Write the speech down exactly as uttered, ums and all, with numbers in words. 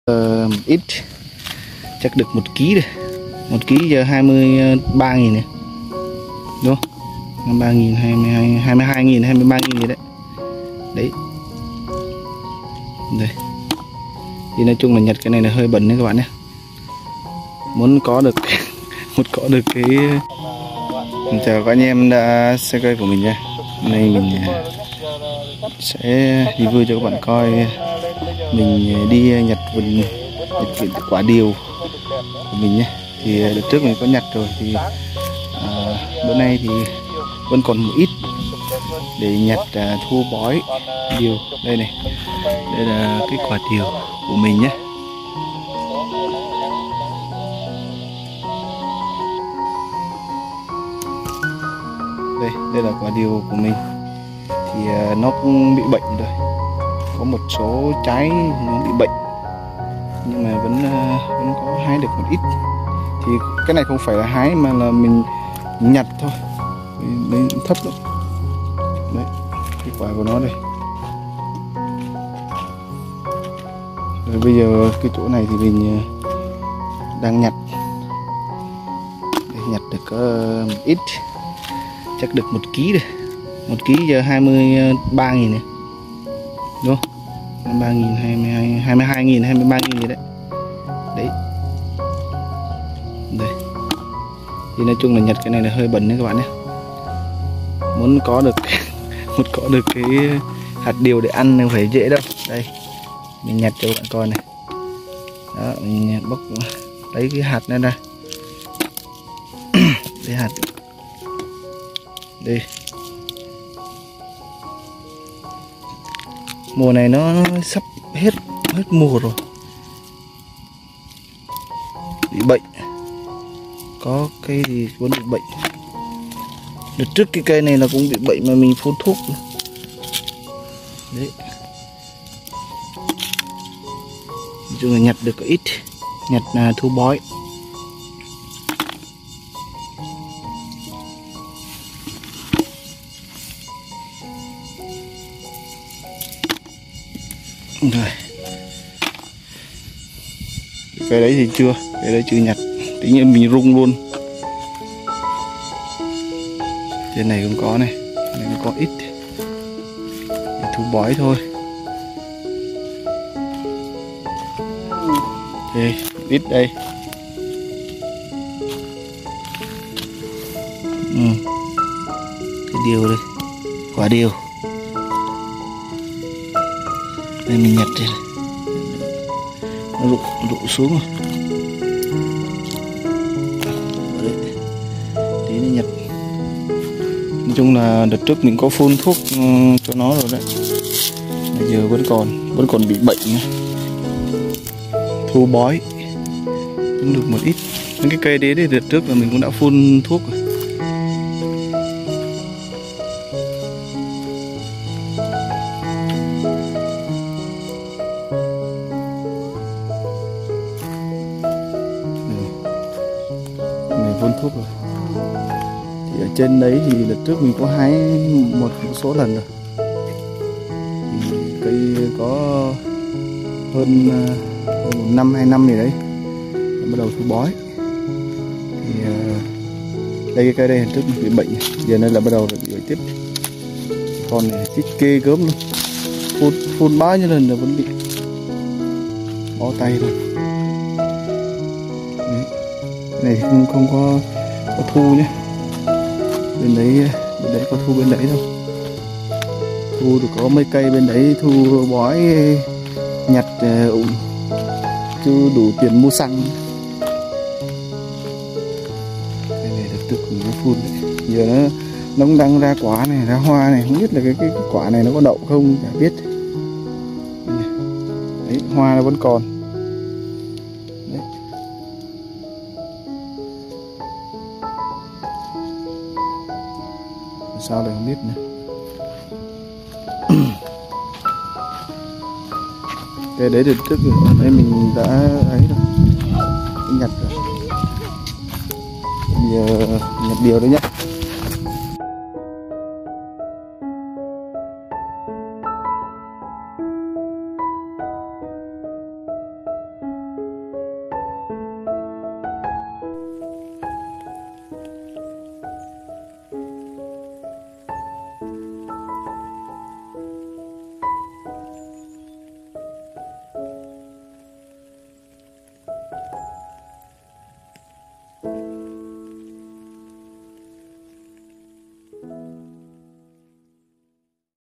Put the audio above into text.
uh, ít chắc được một ký rồi, một ký giờ hai mươi ba nghìn này, đúng không? hai mươi ba nghìn, hai mươi hai, hai mươi hai nghìn, hai mươi ba nghìn gì đấy. Đấy. Đây. Thì nói chung là nhặt cái này là hơi bẩn đấy các bạn nhé. Muốn có được muốn có được cái. Chào các anh em đã xem cây của mình nha. Hôm nay mình sẽ review cho các bạn coi mình đi nhặt vườn, nhặt quả điều của mình nhé. Thì đợt trước mình có nhặt rồi thì à, bữa nay thì vẫn còn một ít để nhặt à, thu bói điều. Đây này, đây là cái quả điều của mình nhé. Đây, đây là quả điều của mình. Thì à, nó cũng bị bệnh rồi, có một số trái nó bị bệnh nhưng mà vẫn à, vẫn có hái được một ít. Thì cái này không phải là hái mà là mình nhặt thôi, đấy, thấp lắm. Đấy, cái quả của nó đây. Rồi bây giờ cái chỗ này thì mình đang nhặt, để nhặt được uh, một ít, chắc được một ký rồi, một ký giờ hai mươi ba nghìn này, đúng không? hai mươi ba nghìn, hai mươi hai, hai mươi hai nghìn, hai mươi ba nghìn gì đấy. Đấy. Đây. Thì nói chung là nhặt cái này là hơi bẩn đấy các bạn nhé. Muốn có được muốn có được cái hạt điều để ăn không phải dễ đâu. Đây, mình nhặt cho các bạn coi này. Đó, mình bóc lấy cái hạt này ra. Lấy hạt. Đây. Mùa này nó sắp hết hết mùa rồi. Bị bệnh. Có cây thì vẫn bị bệnh. Đợt trước cái cây này là cũng bị bệnh mà mình phun thuốc. Đấy. Nói chung là nhặt được có ít, nhặt là thu bói. Rồi. Cái đấy thì chưa, cái đấy chưa nhặt, tự nhiên mình rung luôn. Trên này cũng có này, này cũng có ít, để thu bói thôi. Đây, ít đây. Ừ. Cái điều đây, quả điều. Đây mình nhặt đây, nó rụ, rụ xuống rồi. Đấy. Tí nó nhặt. Nói chung là đợt trước mình có phun thuốc cho nó rồi đấy. Bây giờ vẫn còn, vẫn còn bị bệnh này. Thu bói cũng được một ít. Những cái cây đấy thì đợt trước là mình cũng đã phun thuốc rồi. Này phun thuốc rồi. Thì ở trên đấy thì đợt trước mình có hái một, một số lần rồi. Thì cây có hơn một năm, hai năm gì đấy bắt đầu thu bói. Thì uh, đây cái cây đây lần trước bị bệnh, giờ này là bắt đầu bị bệnh tiếp. Con này chích kê gớm luôn, phun phun bao nhiêu lần là vẫn bị bó tay thôi. Đấy. Cái này thì không không có có thu nhé. Bên đấy bên đấy có thu bên đấy thôi. Thu được có mấy cây bên đấy thu bói nhặt uh, chưa đủ tiền mua xăng. Cái này được tức mình có phun đấy. Giờ nó nó cũng đang ra quả này, ra hoa này, không biết là cái, cái, cái quả này nó có đậu không chả biết. Đấy, hoa nó vẫn còn. Đấy. Sao lại không biết nữa. Cái đấy được trước rồi, ở đây mình đã ấy rồi, nhặt rồi. Bây giờ nhặt điều đấy nhá.